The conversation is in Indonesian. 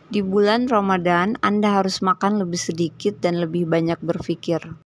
Di bulan Ramadan, Anda harus makan lebih sedikit dan lebih banyak berpikir.